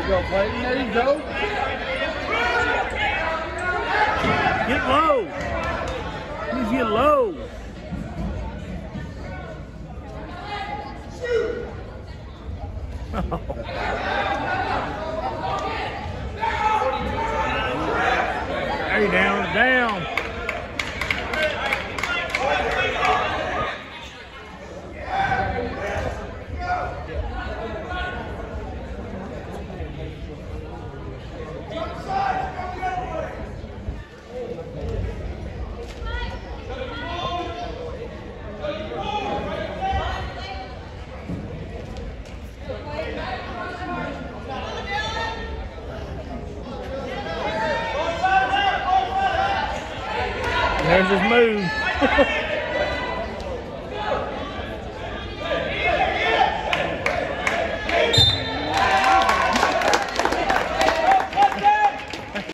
go, Clayton. There you go. Get low. Please get low. Hey, down. There's his move.